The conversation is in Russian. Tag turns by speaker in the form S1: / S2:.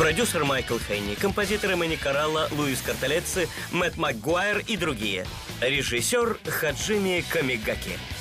S1: Продюсер Майкл Хейни, композиторы Мэнни Коралла, Луис Карталецци, Мэтт Макгуайр и другие. Режиссер Хаджими Камигаки.